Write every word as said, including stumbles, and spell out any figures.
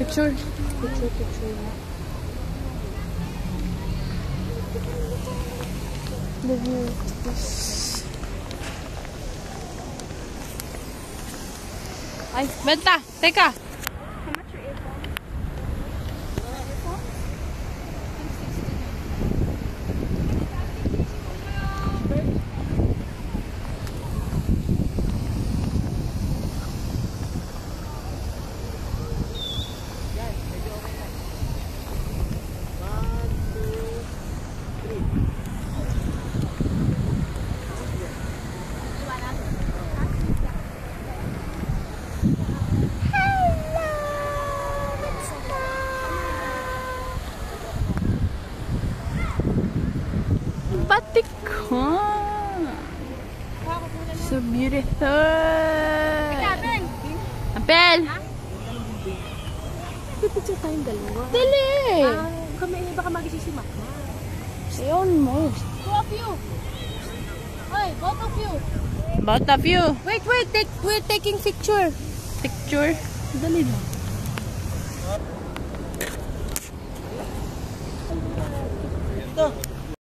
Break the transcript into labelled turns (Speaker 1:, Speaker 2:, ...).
Speaker 1: Picture. Picture, picture. The view is... Ay, benta! Teka!
Speaker 2: How much your earphone?
Speaker 1: Vatican! So beautiful! Apel!
Speaker 2: Pipicture tayong dalawa.
Speaker 1: Dali!
Speaker 2: Ah, kami, baka magisisimak na.
Speaker 1: Ayun mo.
Speaker 2: Two of you! Hoy, both of you!
Speaker 1: Both of you.
Speaker 2: Wait, wait, take, we're taking picture.
Speaker 1: Picture. Dali lang.
Speaker 3: Ito.